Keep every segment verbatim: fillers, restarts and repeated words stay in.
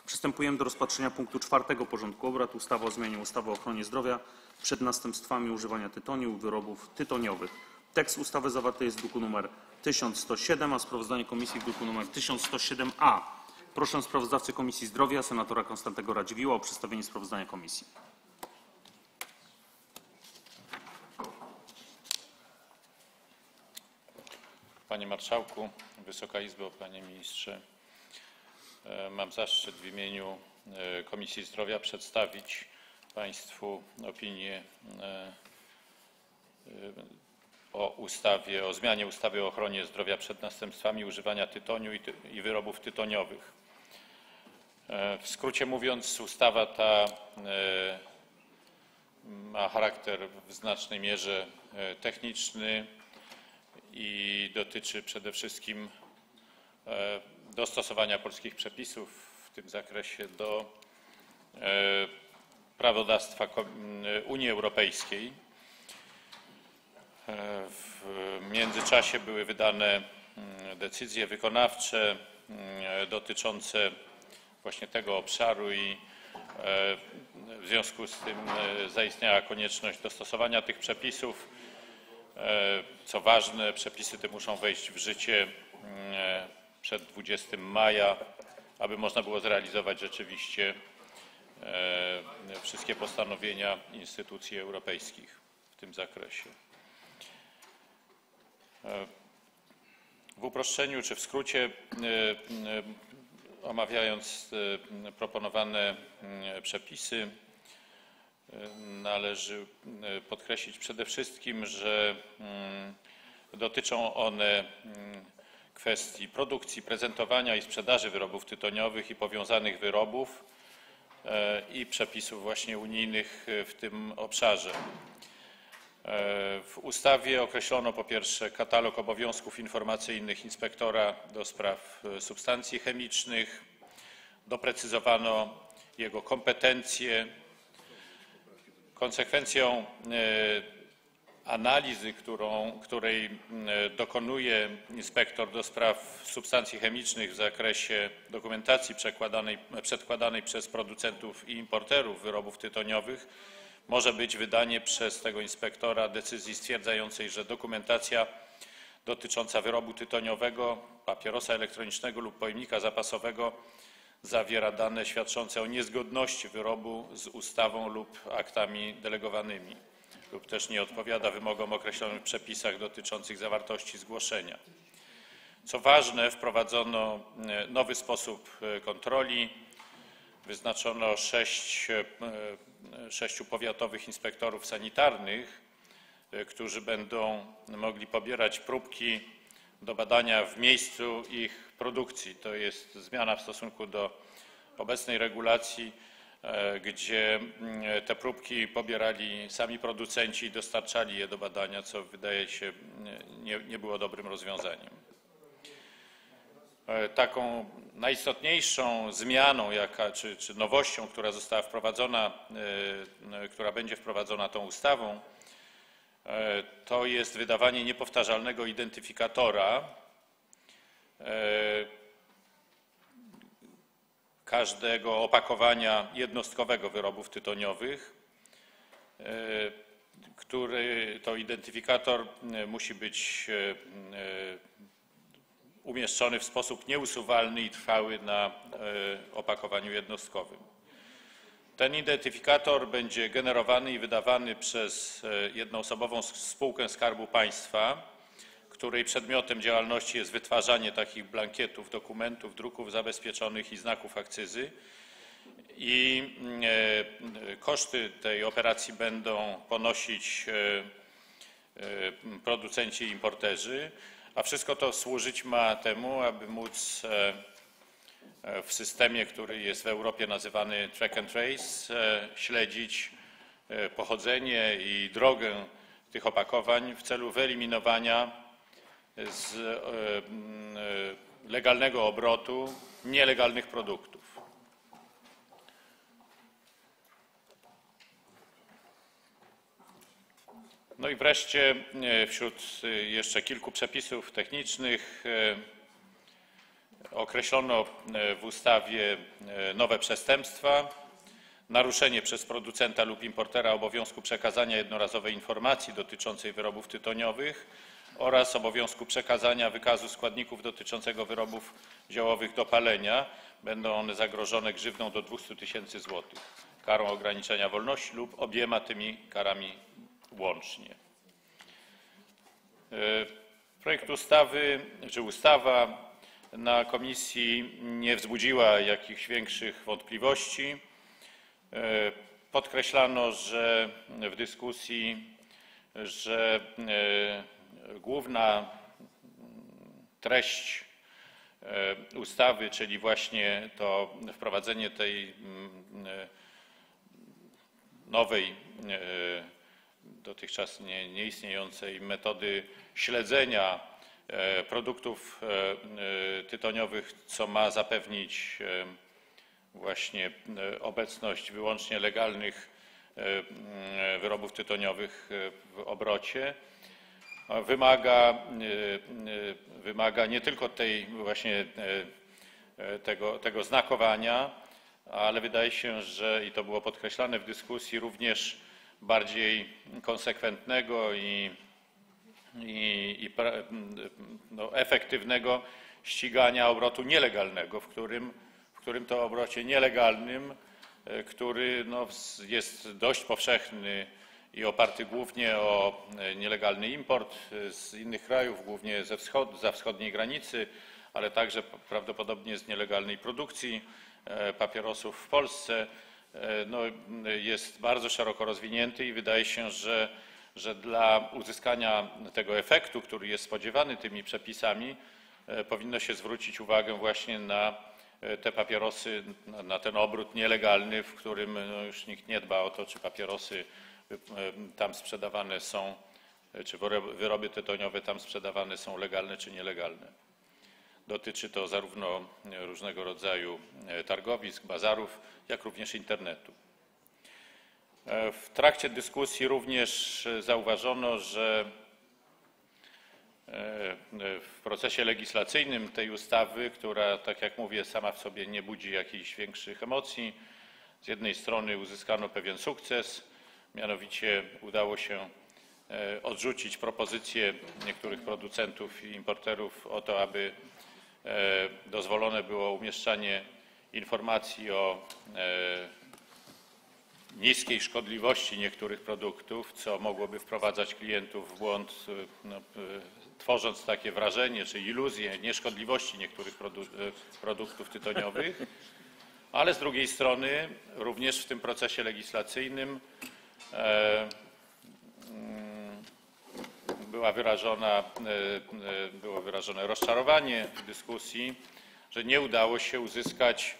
Przystępujemy do rozpatrzenia punktu czwartego porządku obrad. Ustawa o zmianie ustawy o ochronie zdrowia przed następstwami używania tytoniu i wyrobów tytoniowych. Tekst ustawy zawarty jest w druku nr tysiąc sto siedem, a sprawozdanie komisji w druku nr tysiąc sto siedem a. Proszę sprawozdawcę Komisji Zdrowia, senatora Konstantego Radziwiłła o przedstawienie sprawozdania komisji. Panie Marszałku, Wysoka Izbo, Panie Ministrze. Mam zaszczyt w imieniu Komisji Zdrowia przedstawić Państwu opinię o ustawie o zmianie ustawy o ochronie zdrowia przed następstwami używania tytoniu i, ty i wyrobów tytoniowych. W skrócie mówiąc, ustawa ta ma charakter w znacznej mierze techniczny i dotyczy przede wszystkim dostosowania polskich przepisów w tym zakresie do prawodawstwa Unii Europejskiej. W międzyczasie były wydane decyzje wykonawcze dotyczące właśnie tego obszaru i w związku z tym zaistniała konieczność dostosowania tych przepisów. Co ważne, przepisy te muszą wejść w życie przed dwudziestego maja, aby można było zrealizować rzeczywiście wszystkie postanowienia instytucji europejskich w tym zakresie. W uproszczeniu czy w skrócie, omawiając proponowane przepisy, należy podkreślić przede wszystkim, że dotyczą one kwestii produkcji, prezentowania i sprzedaży wyrobów tytoniowych i powiązanych wyrobów i przepisów właśnie unijnych w tym obszarze. W ustawie określono po pierwsze katalog obowiązków informacyjnych inspektora do spraw substancji chemicznych, doprecyzowano jego kompetencje. Konsekwencją analizy, którą, której dokonuje inspektor do spraw substancji chemicznych w zakresie dokumentacji przedkładanej przez producentów i importerów wyrobów tytoniowych, może być wydanie przez tego inspektora decyzji stwierdzającej, że dokumentacja dotycząca wyrobu tytoniowego, papierosa elektronicznego lub pojemnika zapasowego zawiera dane świadczące o niezgodności wyrobu z ustawą lub aktami delegowanymi lub też nie odpowiada wymogom określonym w przepisach dotyczących zawartości zgłoszenia. Co ważne, wprowadzono nowy sposób kontroli. Wyznaczono sześć, sześciu powiatowych inspektorów sanitarnych, którzy będą mogli pobierać próbki do badania w miejscu ich produkcji. To jest zmiana w stosunku do obecnej regulacji, gdzie te próbki pobierali sami producenci i dostarczali je do badania, co wydaje się nie, nie było dobrym rozwiązaniem. Taką najistotniejszą zmianą, jaka, czy, czy nowością, która została wprowadzona, która będzie wprowadzona tą ustawą, to jest wydawanie niepowtarzalnego identyfikatora każdego opakowania jednostkowego wyrobów tytoniowych, który to identyfikator musi być umieszczony w sposób nieusuwalny i trwały na opakowaniu jednostkowym. Ten identyfikator będzie generowany i wydawany przez jednoosobową spółkę Skarbu Państwa, której przedmiotem działalności jest wytwarzanie takich blankietów, dokumentów, druków zabezpieczonych i znaków akcyzy. I koszty tej operacji będą ponosić producenci i importerzy, a wszystko to służyć ma temu, aby móc w systemie, który jest w Europie nazywany track and trace, śledzić pochodzenie i drogę tych opakowań w celu wyeliminowania z legalnego obrotu nielegalnych produktów. No i wreszcie wśród jeszcze kilku przepisów technicznych Określono w ustawie nowe przestępstwa: naruszenie przez producenta lub importera obowiązku przekazania jednorazowej informacji dotyczącej wyrobów tytoniowych oraz obowiązku przekazania wykazu składników dotyczącego wyrobów ziołowych do palenia. Będą one zagrożone grzywną do dwustu tysięcy złotych, karą ograniczenia wolności lub obiema tymi karami łącznie. Projekt ustawy czy ustawa na komisji nie wzbudziła jakichś większych wątpliwości. Podkreślano, że w dyskusji, że główna treść ustawy, czyli właśnie to wprowadzenie tej nowej, dotychczas nie, nieistniejącej metody śledzenia produktów tytoniowych, co ma zapewnić właśnie obecność wyłącznie legalnych wyrobów tytoniowych w obrocie, wymaga, wymaga nie tylko tej właśnie tego, tego znakowania, ale wydaje się, że, i to było podkreślane w dyskusji, również bardziej konsekwentnego i, i, i no, efektywnego ścigania obrotu nielegalnego, w którym, w którym to obrocie nielegalnym, który no, jest dość powszechny i oparty głównie o nielegalny import z innych krajów, głównie ze wschod, za wschodniej granicy, ale także prawdopodobnie z nielegalnej produkcji papierosów w Polsce, no, jest bardzo szeroko rozwinięty i wydaje się, że, że dla uzyskania tego efektu, który jest spodziewany tymi przepisami, powinno się zwrócić uwagę właśnie na te papierosy, na ten obrót nielegalny, w którym no, już nikt nie dba o to, czy papierosy tam sprzedawane są, czy wyroby tytoniowe tam sprzedawane są legalne czy nielegalne. Dotyczy to zarówno różnego rodzaju targowisk, bazarów, jak również internetu. W trakcie dyskusji również zauważono, że w procesie legislacyjnym tej ustawy, która, tak jak mówię, sama w sobie nie budzi jakichś większych emocji, z jednej strony uzyskano pewien sukces, mianowicie udało się odrzucić propozycje niektórych producentów i importerów o to, aby dozwolone było umieszczanie informacji o niskiej szkodliwości niektórych produktów, co mogłoby wprowadzać klientów w błąd, no, tworząc takie wrażenie czy iluzję nieszkodliwości niektórych produ produktów tytoniowych, ale z drugiej strony również w tym procesie legislacyjnym e, była wyrażona, było wyrażone rozczarowanie w dyskusji, że nie udało się uzyskać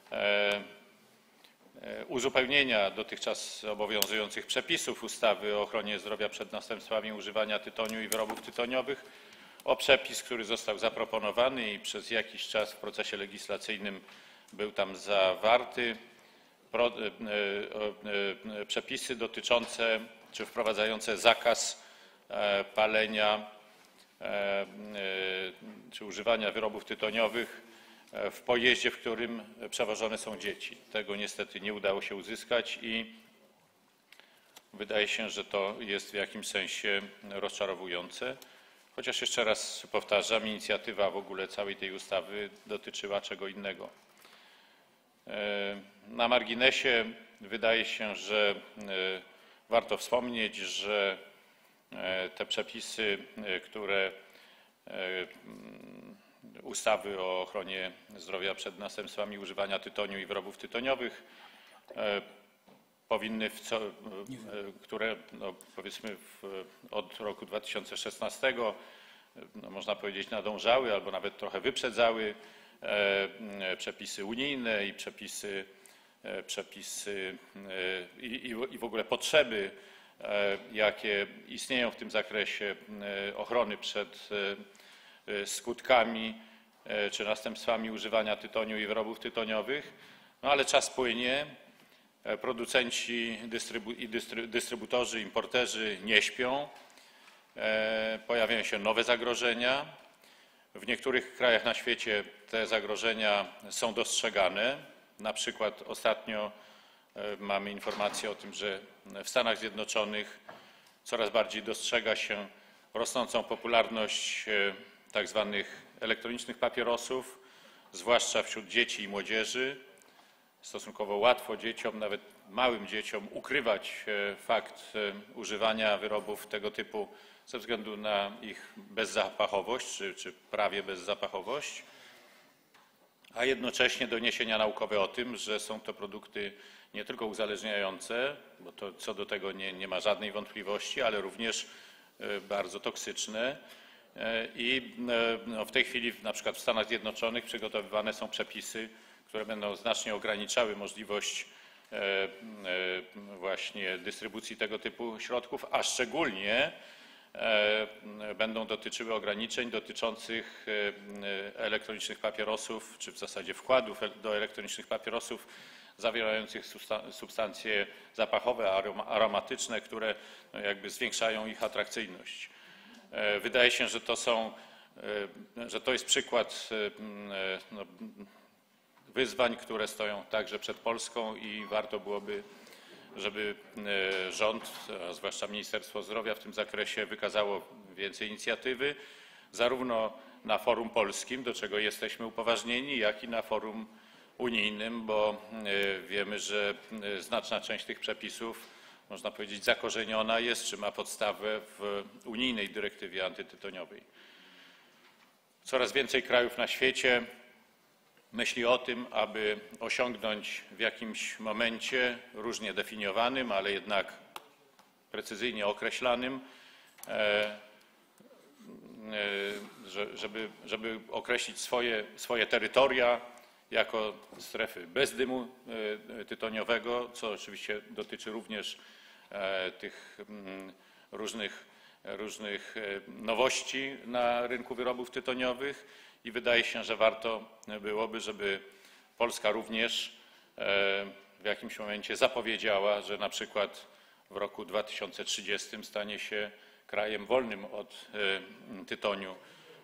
uzupełnienia dotychczas obowiązujących przepisów ustawy o ochronie zdrowia przed następstwami używania tytoniu i wyrobów tytoniowych o przepis, który został zaproponowany i przez jakiś czas w procesie legislacyjnym był tam zawarty, przepisy dotyczące czy wprowadzające zakaz palenia czy używania wyrobów tytoniowych w pojeździe, w którym przewożone są dzieci. Tego niestety nie udało się uzyskać i wydaje się, że to jest w jakimś sensie rozczarowujące. Chociaż jeszcze raz powtarzam, inicjatywa w ogóle całej tej ustawy dotyczyła czego innego. Na marginesie wydaje się, że warto wspomnieć, że te przepisy, które ustawy o ochronie zdrowia przed następstwami używania tytoniu i wyrobów tytoniowych powinny, w co, które no, powiedzmy w, od roku dwa tysiące szesnastego no, można powiedzieć nadążały albo nawet trochę wyprzedzały przepisy unijne i przepisy, przepisy i, i w ogóle potrzeby, jakie istnieją w tym zakresie ochrony przed skutkami czy następstwami używania tytoniu i wyrobów tytoniowych, no ale czas płynie, producenci dystrybu i dystry dystrybutorzy, importerzy nie śpią, pojawiają się nowe zagrożenia, W niektórych krajach na świecie te zagrożenia są dostrzegane. Na przykład ostatnio mamy informację o tym, że w Stanach Zjednoczonych coraz bardziej dostrzega się rosnącą popularność tak zwanych elektronicznych papierosów, zwłaszcza wśród dzieci i młodzieży. Stosunkowo łatwo dzieciom, nawet małym dzieciom, ukrywać fakt używania wyrobów tego typu ze względu na ich bezzapachowość, czy, czy prawie bezzapachowość, a jednocześnie doniesienia naukowe o tym, że są to produkty nie tylko uzależniające, bo to co do tego nie, nie ma żadnej wątpliwości, ale również bardzo toksyczne. I no, w tej chwili na przykład w Stanach Zjednoczonych przygotowywane są przepisy, które będą znacznie ograniczały możliwość właśnie dystrybucji tego typu środków, a szczególnie będą dotyczyły ograniczeń dotyczących elektronicznych papierosów, czy w zasadzie wkładów do elektronicznych papierosów zawierających substancje zapachowe, aromatyczne, które jakby zwiększają ich atrakcyjność. Wydaje się, że to są, że to jest przykład no, wyzwań, które stoją także przed Polską i warto byłoby, żeby rząd, a zwłaszcza Ministerstwo Zdrowia w tym zakresie wykazało więcej inicjatywy, zarówno na forum polskim, do czego jesteśmy upoważnieni, jak i na forum unijnym, bo wiemy, że znaczna część tych przepisów, można powiedzieć, zakorzeniona jest, czy ma podstawę w unijnej dyrektywie antytytoniowej. Coraz więcej krajów na świecie myśli o tym, aby osiągnąć w jakimś momencie, różnie definiowanym, ale jednak precyzyjnie określanym, żeby, żeby określić swoje, swoje terytoria jako strefy bez dymu tytoniowego, co oczywiście dotyczy również tych różnych, różnych nowości na rynku wyrobów tytoniowych i wydaje się, że warto byłoby, żeby Polska również w jakimś momencie zapowiedziała, że na przykład w roku dwa tysiące trzydziestym stanie się krajem wolnym od tytoniu.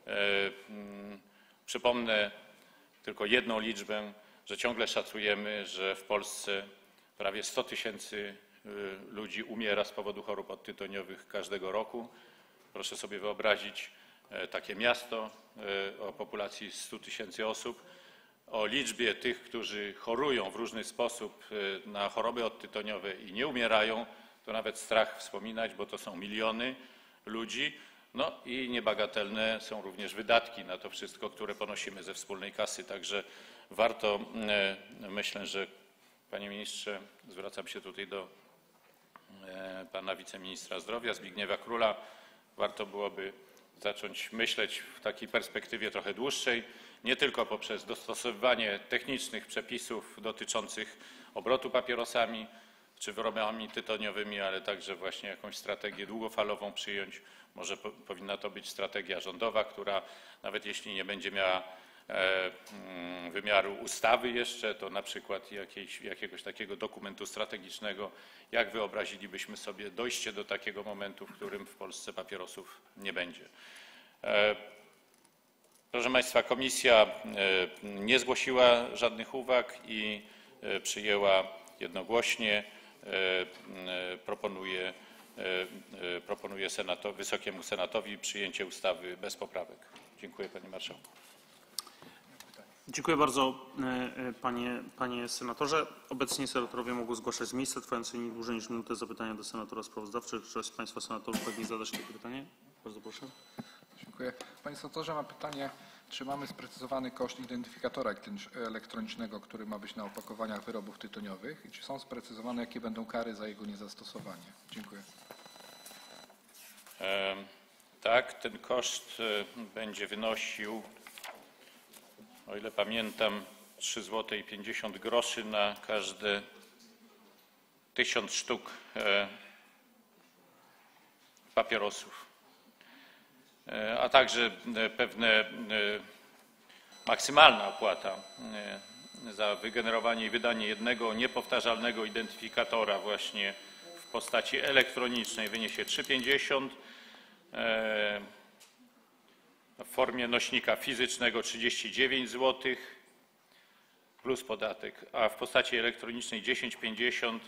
Przypomnę tylko jedną liczbę, że ciągle szacujemy, że w Polsce prawie sto tysięcy ludzi umiera z powodu chorób odtytoniowych każdego roku. Proszę sobie wyobrazić takie miasto o populacji stu tysięcy osób, o liczbie tych, którzy chorują w różny sposób na choroby odtytoniowe i nie umierają, to nawet strach wspominać, bo to są miliony ludzi. No i niebagatelne są również wydatki na to wszystko, które ponosimy ze wspólnej kasy. Także warto, myślę, że panie ministrze, zwracam się tutaj do pana wiceministra zdrowia Zbigniewa Króla, warto byłoby zacząć myśleć w takiej perspektywie trochę dłuższej, nie tylko poprzez dostosowywanie technicznych przepisów dotyczących obrotu papierosami czy wyrobami tytoniowymi, ale także właśnie jakąś strategię długofalową przyjąć. Może po, powinna to być strategia rządowa, która nawet jeśli nie będzie miała e, wymiaru ustawy jeszcze, to na przykład jakiejś, jakiegoś takiego dokumentu strategicznego, jak wyobrazilibyśmy sobie dojście do takiego momentu, w którym w Polsce papierosów nie będzie. E, proszę Państwa, komisja e, nie zgłosiła żadnych uwag i e, przyjęła jednogłośnie, e, e, proponuje Proponuję Senatu, Wysokiemu Senatowi przyjęcie ustawy bez poprawek. Dziękuję panie marszałku. Dziękuję bardzo panie, panie senatorze. Obecnie senatorowie mogą zgłaszać z miejsca trwające nie dłużej niż minutę zapytania do senatora sprawozdawczych. Czy ktoś z państwa senatorów pragnie zadać takie pytanie? Bardzo proszę. Dziękuję. Panie senatorze, mam pytanie, czy mamy sprecyzowany koszt identyfikatora elektronicznego, który ma być na opakowaniach wyrobów tytoniowych i czy są sprecyzowane, jakie będą kary za jego niezastosowanie? Dziękuję. E, tak, ten koszt będzie wynosił, o ile pamiętam, trzy złote i pięćdziesiąt groszy na każde tysiąc sztuk e, papierosów, e, a także pewne e, maksymalna opłata e, za wygenerowanie i wydanie jednego niepowtarzalnego identyfikatora właśnie w postaci elektronicznej wyniesie trzy pięćdziesiąt. w formie nośnika fizycznego trzydzieści dziewięć złotych plus podatek, a w postaci elektronicznej dziesięć pięćdziesiąt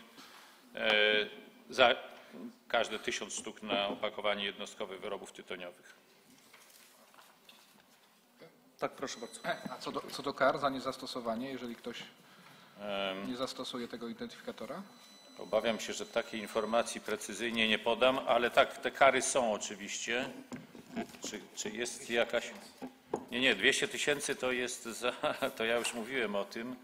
za każde tysiąc sztuk na opakowanie jednostkowe wyrobów tytoniowych. Tak, proszę bardzo. A co do, co do kar za niezastosowanie, jeżeli ktoś nie zastosuje tego identyfikatora? Obawiam się, że takiej informacji precyzyjnie nie podam, ale tak, te kary są oczywiście. Czy, czy jest jakaś... Nie, nie, dwieście tysięcy to jest za... To ja już mówiłem o tym.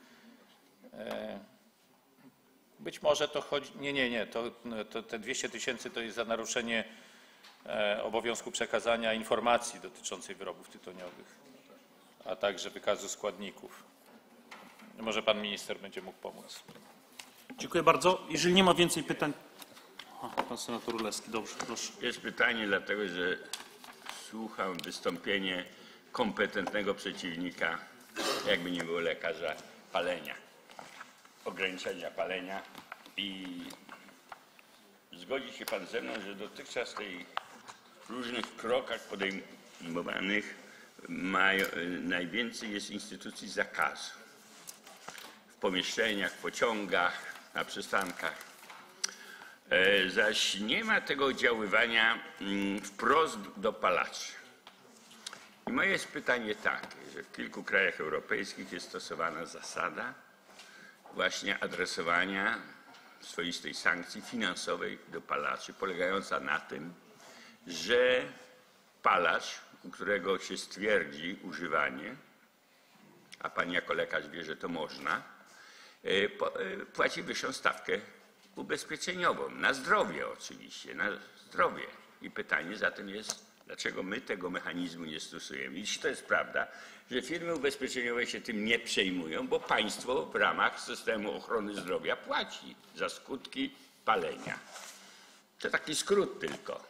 Być może to chodzi... Nie, nie, nie. To, to te dwieście tysięcy to jest za naruszenie obowiązku przekazania informacji dotyczącej wyrobów tytoniowych, a także wykazu składników. Może pan minister będzie mógł pomóc. Dziękuję bardzo. Jeżeli nie ma więcej pytań... A, pan senator Rulewski, dobrze, proszę. Jest pytanie, dlatego że słucham wystąpienie kompetentnego przeciwnika, jakby nie było lekarza, palenia, ograniczenia palenia i zgodzi się pan ze mną, że dotychczas w tej różnych krokach podejmowanych mają, najwięcej jest instytucji zakazu. W pomieszczeniach, w pociągach, na przystankach. E, zaś nie ma tego oddziaływania mm, wprost do palaczy. I moje jest pytanie takie, że w kilku krajach europejskich jest stosowana zasada właśnie adresowania swoistej sankcji finansowej do palaczy, polegająca na tym, że palacz, u którego się stwierdzi używanie, a pan jako lekarz wie, że to można, płaci wyższą stawkę ubezpieczeniową, na zdrowie oczywiście, na zdrowie. I pytanie zatem jest, dlaczego my tego mechanizmu nie stosujemy. Jeśli to jest prawda, że firmy ubezpieczeniowe się tym nie przejmują, bo państwo w ramach systemu ochrony zdrowia płaci za skutki palenia. To taki skrót tylko.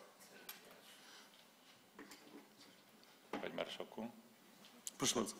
Panie Marszałku. Proszę bardzo.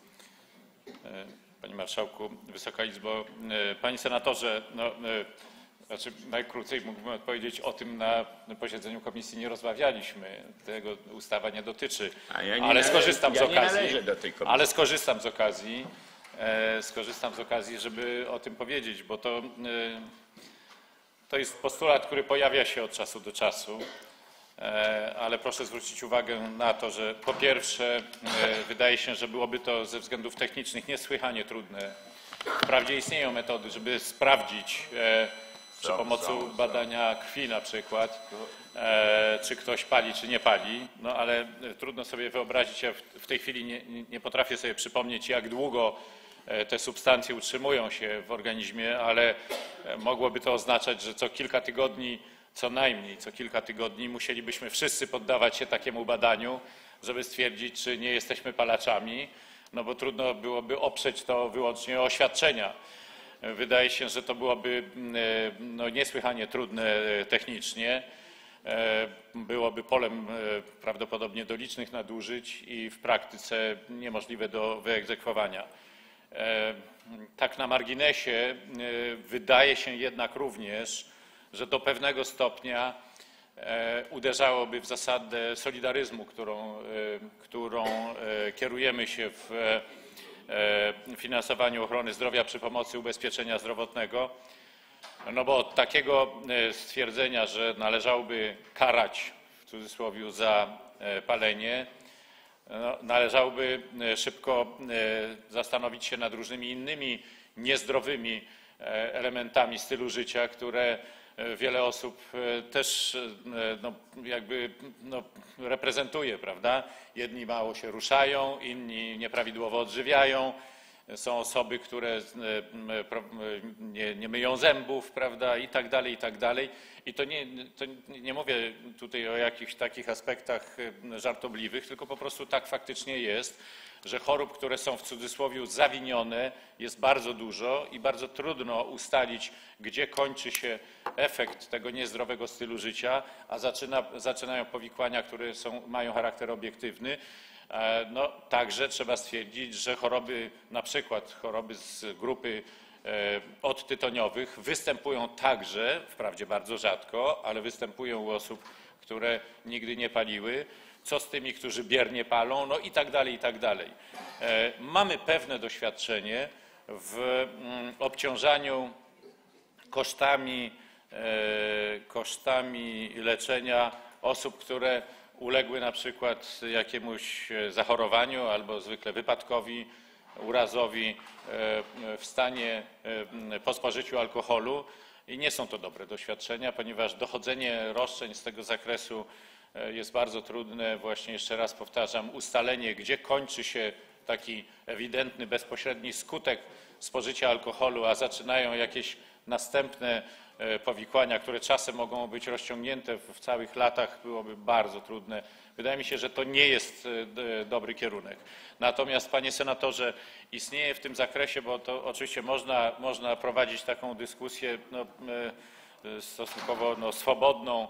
Panie Marszałku, Wysoka Izbo, Panie Senatorze, no, znaczy najkrócej mógłbym odpowiedzieć o tym na posiedzeniu komisji nie rozmawialiśmy, tego ustawa nie dotyczy, A ja nie ale nale- skorzystam ja z nie okazji, należę do tej komisji. ale skorzystam z okazji, e, skorzystam z okazji, żeby o tym powiedzieć, bo to, e, to jest postulat, który pojawia się od czasu do czasu. Ale proszę zwrócić uwagę na to, że po pierwsze wydaje się, że byłoby to ze względów technicznych niesłychanie trudne. Wprawdzie istnieją metody, żeby sprawdzić przy pomocy badania krwi na przykład, czy ktoś pali, czy nie pali, no ale trudno sobie wyobrazić, ja w tej chwili nie, nie potrafię sobie przypomnieć, jak długo te substancje utrzymują się w organizmie, ale mogłoby to oznaczać, że co kilka tygodni co najmniej co kilka tygodni musielibyśmy wszyscy poddawać się takiemu badaniu, żeby stwierdzić, czy nie jesteśmy palaczami, no bo trudno byłoby oprzeć to wyłącznie o oświadczenia. Wydaje się, że to byłoby no, niesłychanie trudne technicznie, byłoby polem prawdopodobnie do licznych nadużyć i w praktyce niemożliwe do wyegzekwowania. Tak na marginesie wydaje się jednak również, że do pewnego stopnia uderzałoby w zasadę solidaryzmu, którą, którą kierujemy się w finansowaniu ochrony zdrowia przy pomocy ubezpieczenia zdrowotnego, no bo od takiego stwierdzenia, że należałoby karać w cudzysłowie za palenie, no, należałoby szybko zastanowić się nad różnymi innymi niezdrowymi elementami stylu życia, które wiele osób też no, jakby no, reprezentuje, prawda? Jedni mało się ruszają, inni nieprawidłowo odżywiają. Są osoby, które nie, nie myją zębów, prawda? I tak dalej, i tak dalej. I to nie, to nie mówię tutaj o jakichś takich aspektach żartobliwych, tylko po prostu tak faktycznie jest, że chorób, które są w cudzysłowie zawinione, jest bardzo dużo i bardzo trudno ustalić, gdzie kończy się efekt tego niezdrowego stylu życia, a zaczyna, zaczynają powikłania, które są, mają charakter obiektywny. No, także trzeba stwierdzić, że choroby, na przykład choroby z grupy odtytoniowych występują także, wprawdzie bardzo rzadko, ale występują u osób, które nigdy nie paliły, co z tymi, którzy biernie palą, no i tak dalej, i tak dalej. Mamy pewne doświadczenie w mm, obciążaniu kosztami, kosztami leczenia osób, które uległy na przykład jakiemuś zachorowaniu albo zwykle wypadkowi, urazowi w stanie po spożyciu alkoholu i nie są to dobre doświadczenia, ponieważ dochodzenie roszczeń z tego zakresu jest bardzo trudne. Właśnie jeszcze raz powtarzam, ustalenie, gdzie kończy się taki ewidentny, bezpośredni skutek spożycia alkoholu, a zaczynają jakieś następne powikłania, które czasem mogą być rozciągnięte w całych latach, byłoby bardzo trudne. Wydaje mi się, że to nie jest dobry kierunek. Natomiast, panie senatorze, istnieje w tym zakresie, bo to oczywiście można, można prowadzić taką dyskusję no, stosunkowo no, swobodną,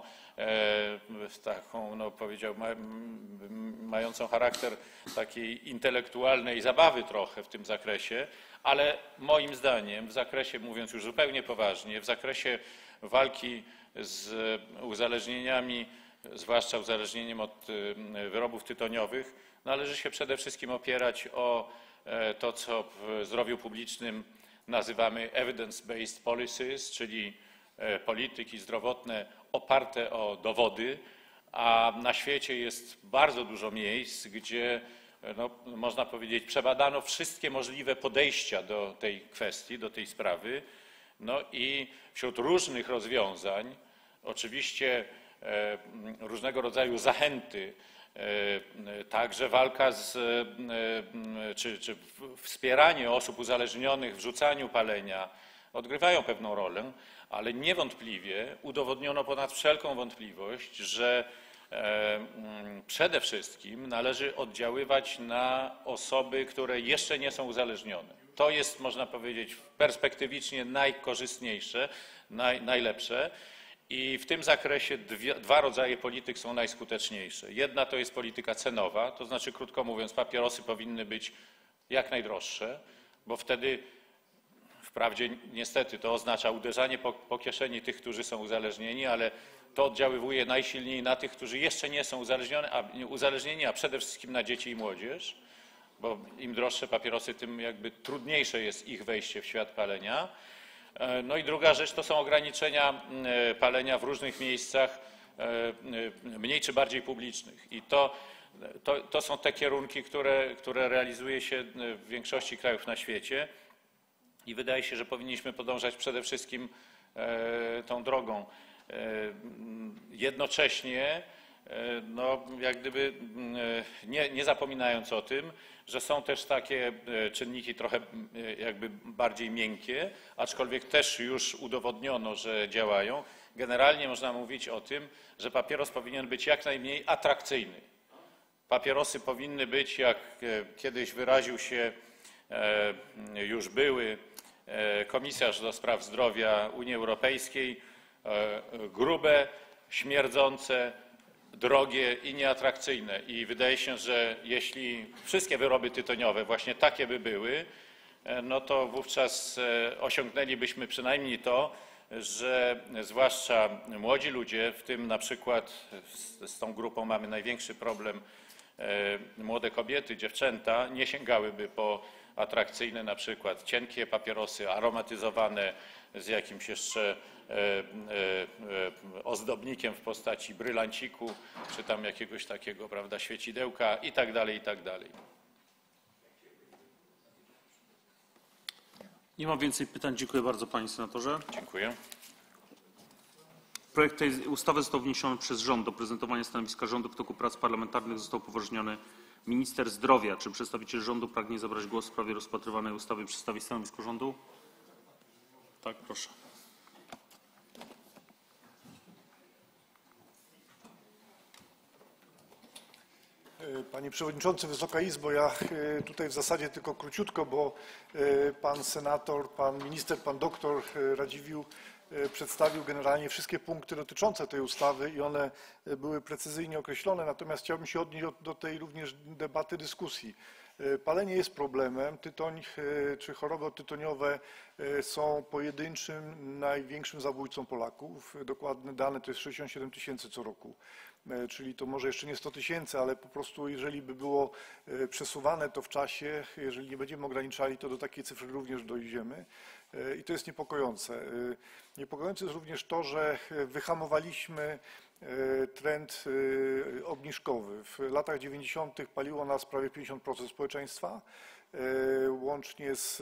taką, no, powiedział, mającą charakter takiej intelektualnej zabawy trochę w tym zakresie, ale moim zdaniem w zakresie, mówiąc już zupełnie poważnie, w zakresie walki z uzależnieniami, zwłaszcza uzależnieniem od wyrobów tytoniowych, należy się przede wszystkim opierać o to, co w zdrowiu publicznym nazywamy evidence-based policies, czyli polityki zdrowotne oparte o dowody, a na świecie jest bardzo dużo miejsc, gdzie no, można powiedzieć, przebadano wszystkie możliwe podejścia do tej kwestii, do tej sprawy. No i wśród różnych rozwiązań, oczywiście e, różnego rodzaju zachęty, e, także walka z, e, czy, czy wspieranie osób uzależnionych w rzucaniu palenia odgrywają pewną rolę, ale niewątpliwie udowodniono ponad wszelką wątpliwość, że przede wszystkim należy oddziaływać na osoby, które jeszcze nie są uzależnione. To jest, można powiedzieć, perspektywicznie najkorzystniejsze, naj, najlepsze i w tym zakresie dwie, dwa rodzaje polityk są najskuteczniejsze. Jedna to jest polityka cenowa, to znaczy, krótko mówiąc, papierosy powinny być jak najdroższe, bo wtedy wprawdzie niestety to oznacza uderzanie po, po kieszeni tych, którzy są uzależnieni, ale to oddziaływuje najsilniej na tych, którzy jeszcze nie są uzależnieni, a, uzależnieni, a przede wszystkim na dzieci i młodzież, bo im droższe papierosy, tym jakby trudniejsze jest ich wejście w świat palenia. No i druga rzecz to są ograniczenia palenia w różnych miejscach, mniej czy bardziej publicznych. I to, to, to są te kierunki, które, które realizuje się w większości krajów na świecie i wydaje się, że powinniśmy podążać przede wszystkim tą drogą. Jednocześnie, no, jak gdyby nie, nie zapominając o tym, że są też takie czynniki trochę jakby bardziej miękkie, aczkolwiek też już udowodniono, że działają. Generalnie można mówić o tym, że papieros powinien być jak najmniej atrakcyjny. Papierosy powinny być, jak kiedyś wyraził się już były komisarz do spraw zdrowia Unii Europejskiej, grube, śmierdzące, drogie i nieatrakcyjne. I wydaje się, że jeśli wszystkie wyroby tytoniowe właśnie takie by były, no to wówczas osiągnęlibyśmy przynajmniej to, że zwłaszcza młodzi ludzie, w tym na przykład z, z tą grupą mamy największy problem, młode kobiety, dziewczęta, nie sięgałyby po atrakcyjne na przykład cienkie papierosy aromatyzowane z jakimś jeszcze e, e, e, ozdobnikiem w postaci brylanciku, czy tam jakiegoś takiego, prawda, świecidełka i tak dalej, i tak dalej. Nie ma więcej pytań. Dziękuję bardzo, panie senatorze. Dziękuję. Projekt tej ustawy został wniesiony przez rząd. Do prezentowania stanowiska rządu w toku prac parlamentarnych został upoważniony minister zdrowia. Czy przedstawiciel rządu pragnie zabrać głos w sprawie rozpatrywanej ustawy i przedstawić stanowisko rządu? Tak, proszę. Panie Przewodniczący, Wysoka Izbo, ja tutaj w zasadzie tylko króciutko, bo pan senator, pan minister, pan doktor Radziwiłł przedstawił generalnie wszystkie punkty dotyczące tej ustawy i one były precyzyjnie określone, natomiast chciałbym się odnieść do tej również debaty, dyskusji. Palenie jest problemem. Tytoń czy choroby tytoniowe są pojedynczym, największym zabójcą Polaków. Dokładne dane to jest sześćdziesiąt siedem tysięcy co roku. Czyli to może jeszcze nie sto tysięcy, ale po prostu jeżeli by było przesuwane to w czasie, jeżeli nie będziemy ograniczali, to do takiej cyfry również dojdziemy. I to jest niepokojące. Niepokojące jest również to, że wyhamowaliśmy trend obniżkowy. W latach dziewięćdziesiątych paliło nas prawie pięćdziesiąt procent społeczeństwa, łącznie z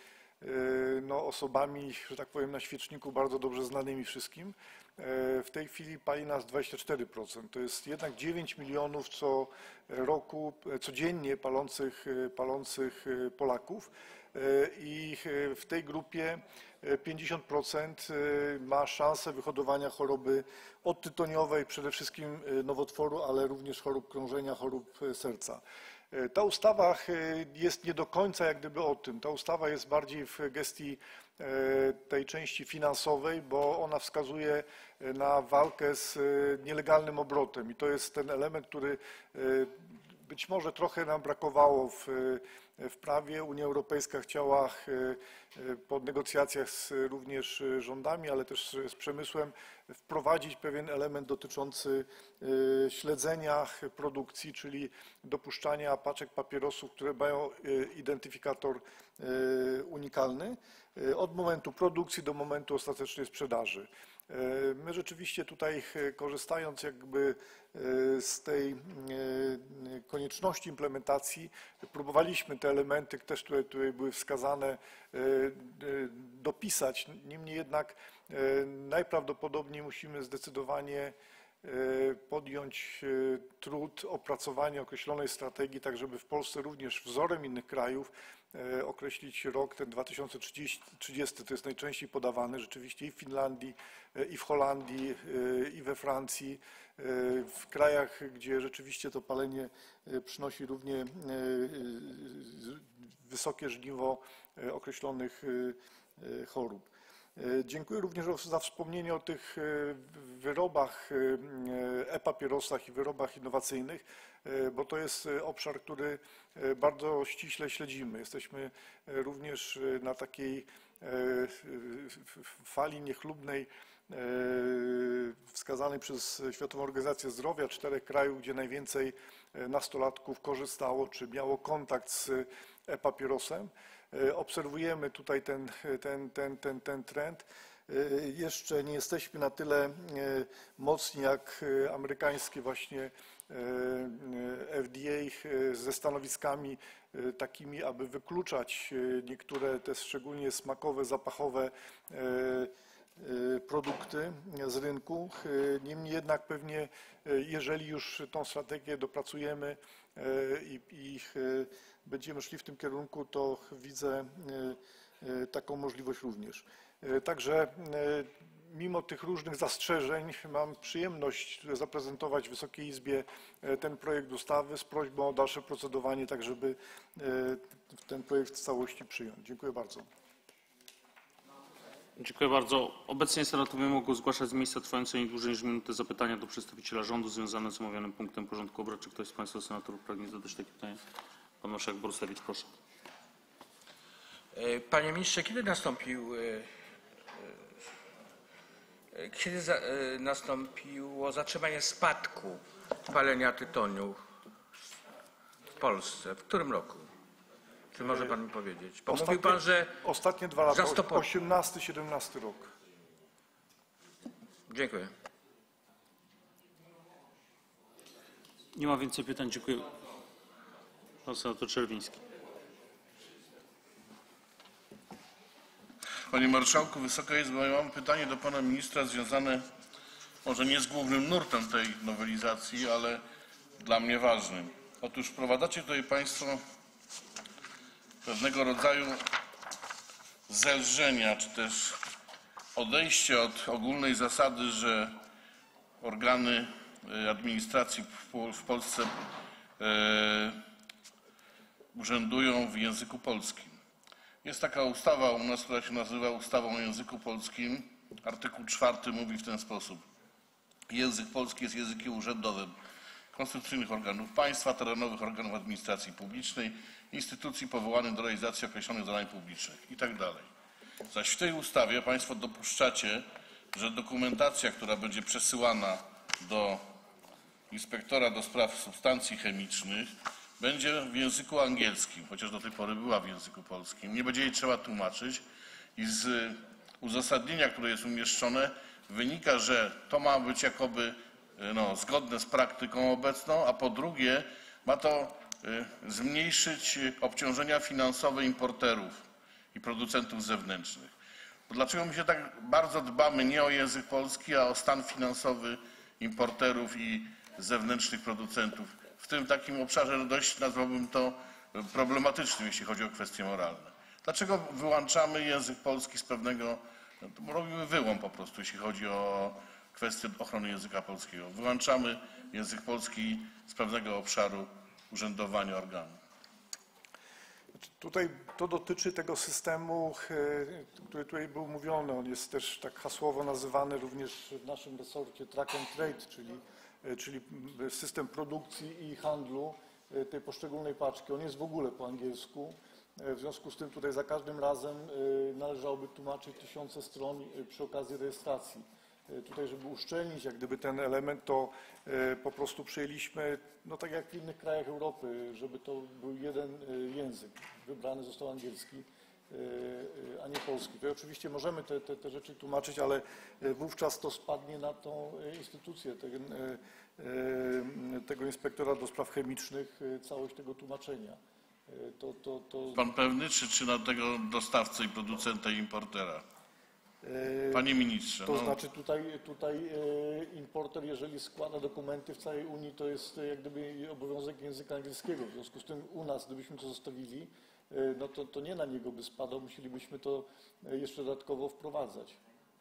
no, osobami, że tak powiem, na świeczniku bardzo dobrze znanymi wszystkim. W tej chwili pali nas dwadzieścia cztery procent. To jest jednak dziewięć milionów co roku codziennie palących, palących Polaków i w tej grupie pięćdziesiąt procent ma szansę wyhodowania choroby odtytoniowej, przede wszystkim nowotworu, ale również chorób krążenia, chorób serca. Ta ustawa jest nie do końca jak gdyby o tym. Ta ustawa jest bardziej w gestii tej części finansowej, bo ona wskazuje na walkę z nielegalnym obrotem i to jest ten element, który być może trochę nam brakowało w, w prawie. Unia Europejska chciała po negocjacjach z również rządami, ale też z przemysłem wprowadzić pewien element dotyczący śledzenia produkcji, czyli dopuszczania paczek papierosów, które mają identyfikator unikalny od momentu produkcji do momentu ostatecznej sprzedaży. My rzeczywiście tutaj, korzystając jakby z tej konieczności implementacji, próbowaliśmy te elementy też, które tutaj były wskazane, dopisać. Niemniej jednak najprawdopodobniej musimy zdecydowanie podjąć trud opracowania określonej strategii, tak żeby w Polsce również wzorem innych krajów określić rok ten dwa tysiące trzydziesty, to jest najczęściej podawane rzeczywiście i w Finlandii, i w Holandii, i we Francji, w krajach, gdzie rzeczywiście to palenie przynosi równie wysokie żniwo określonych chorób. Dziękuję również za wspomnienie o tych wyrobach e-papierosach i wyrobach innowacyjnych, bo to jest obszar, który bardzo ściśle śledzimy. Jesteśmy również na takiej fali niechlubnej wskazanej przez Światową Organizację Zdrowia czterech krajów, gdzie najwięcej nastolatków korzystało czy miało kontakt z e-papierosem. Obserwujemy tutaj ten, ten, ten, ten, ten trend. Jeszcze nie jesteśmy na tyle mocni jak amerykańskie właśnie F D A ze stanowiskami takimi, aby wykluczać niektóre te szczególnie smakowe, zapachowe produkty z rynku. Niemniej jednak pewnie, jeżeli już tą strategię dopracujemy i, i będziemy szli w tym kierunku, to widzę taką możliwość również. Także mimo tych różnych zastrzeżeń mam przyjemność zaprezentować Wysokiej Izbie ten projekt ustawy z prośbą o dalsze procedowanie, tak żeby ten projekt w całości przyjąć. Dziękuję bardzo. Dziękuję bardzo. Obecnie senatowie mogą zgłaszać z miejsca trwające nie dłużej niż minutę zapytania do przedstawiciela rządu związane z omawianym punktem porządku obrad. Czy ktoś z Państwa senatorów pragnie zadać takie pytanie? Pan marszałek Borusewicz, proszę. Panie ministrze, kiedy nastąpił, kiedy za, nastąpiło zatrzymanie spadku palenia tytoniu w Polsce? W którym roku? Czy może pan mi powiedzieć? Bo mówił pan, że ostatnie dwa lata, osiemnasty siedemnasty rok. Dziękuję. Nie ma więcej pytań. Dziękuję. Pan senator Czerwiński. Panie Marszałku, Wysoka Izbo, ja mam pytanie do Pana Ministra związane może nie z głównym nurtem tej nowelizacji, ale dla mnie ważnym. Otóż wprowadzacie tutaj Państwo pewnego rodzaju zelżenia, czy też odejście od ogólnej zasady, że organy administracji w Polsce urzędują w języku polskim. Jest taka ustawa u nas, która się nazywa ustawą o języku polskim. Artykuł czwarty mówi w ten sposób. Język polski jest językiem urzędowym. konstytucyjnych organów państwa, terenowych organów administracji publicznej, instytucji powołanych do realizacji określonych zadań publicznych itd. Zaś w tej ustawie Państwo dopuszczacie, że dokumentacja, która będzie przesyłana do inspektora do spraw substancji chemicznych, będzie w języku angielskim, chociaż do tej pory była w języku polskim. Nie będzie jej trzeba tłumaczyć i z uzasadnienia, które jest umieszczone, wynika, że to ma być jakoby no, zgodne z praktyką obecną, a po drugie ma to y, zmniejszyć obciążenia finansowe importerów i producentów zewnętrznych. To dlaczego my się tak bardzo dbamy nie o język polski, a o stan finansowy importerów i zewnętrznych producentów? W tym takim obszarze dość nazwałbym to problematycznym, jeśli chodzi o kwestie moralne. Dlaczego wyłączamy język polski z pewnego, no, robimy wyłom po prostu, jeśli chodzi o kwestię ochrony języka polskiego. Wyłączamy język polski z pewnego obszaru urzędowania organu. Tutaj to dotyczy tego systemu, który tutaj był mówiony. On jest też tak hasłowo nazywany również w naszym resorcie track and trade, czyli, czyli system produkcji i handlu tej poszczególnej paczki. On jest w ogóle po angielsku. W związku z tym tutaj za każdym razem należałoby tłumaczyć tysiące stron przy okazji rejestracji. Tutaj, żeby uszczelnić jak gdyby ten element, to po prostu przyjęliśmy, no tak jak w innych krajach Europy, żeby to był jeden język. Wybrany został angielski, a nie polski. To oczywiście możemy te, te, te rzeczy tłumaczyć, ale wówczas to spadnie na tą instytucję tego, tego inspektora do spraw chemicznych, całość tego tłumaczenia. To, to, to... Pan pewny, czy, czy na tego dostawcę i producenta i importera? Panie ministrze. To no. znaczy tutaj, tutaj importer, jeżeli składa dokumenty w całej Unii, to jest jak gdyby obowiązek języka angielskiego. W związku z tym u nas, gdybyśmy to zostawili, no to, to nie na niego by spadał, musielibyśmy to jeszcze dodatkowo wprowadzać.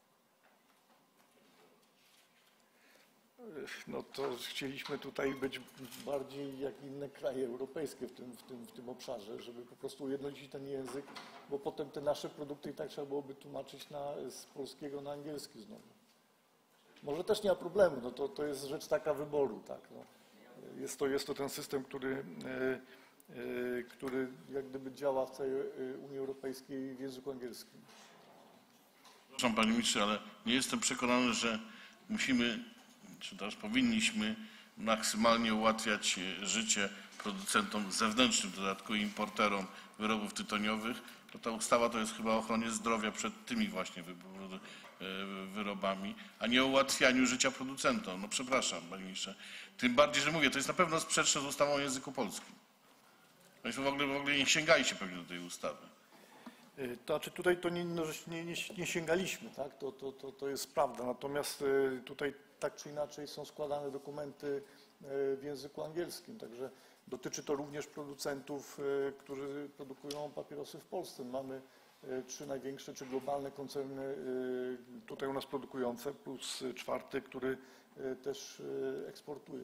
No to chcieliśmy tutaj być bardziej jak inne kraje europejskie w tym, w tym, w tym obszarze, żeby po prostu ujednolicić ten język, bo potem te nasze produkty i tak trzeba byłoby tłumaczyć na, z polskiego na angielski znowu. Może też nie ma problemu, no to, to jest rzecz taka wyboru, tak. No. Jest to, jest to ten system, który, e, e, który jak gdyby działa w całej Unii Europejskiej w języku angielskim. Przepraszam Panie Ministrze, ale nie jestem przekonany, że musimy, czy też powinniśmy maksymalnie ułatwiać życie producentom zewnętrznym, w dodatku importerom wyrobów tytoniowych. To ta ustawa to jest chyba o ochronie zdrowia przed tymi właśnie wyrobami, a nie o ułatwianiu życia producentom. No przepraszam Panie Ministrze. Tym bardziej, że mówię, to jest na pewno sprzeczne z ustawą o języku polskim. Państwo w ogóle, w ogóle nie sięgajcie pewnie do tej ustawy. To znaczy tutaj to nie, no, nie, nie, nie sięgaliśmy, tak? To, to, to, to jest prawda. Natomiast tutaj tak czy inaczej są składane dokumenty w języku angielskim, także dotyczy to również producentów, którzy produkują papierosy w Polsce. Mamy trzy największe czy globalne koncerny tutaj u nas produkujące, plus czwarty, który też eksportuje.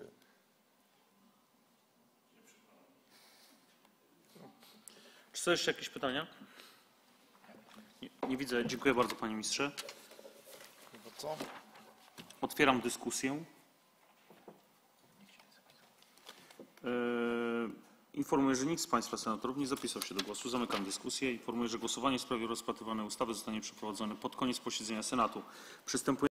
Czy są jeszcze jakieś pytania? Nie, nie widzę. Dziękuję bardzo Panie Ministrze. Co? Otwieram dyskusję. Yy, informuję, że nikt z Państwa senatorów nie zapisał się do głosu. Zamykam dyskusję. Informuję, że głosowanie w sprawie rozpatrywanej ustawy zostanie przeprowadzone pod koniec posiedzenia Senatu. Przystępujemy